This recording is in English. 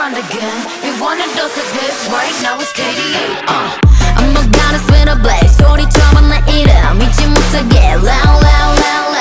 fun again. You want a dose of this, right now it's KDA. I'm a goddess with a blaze. 소리처럼 나 이름 잊지 못하게 loud, loud, loud,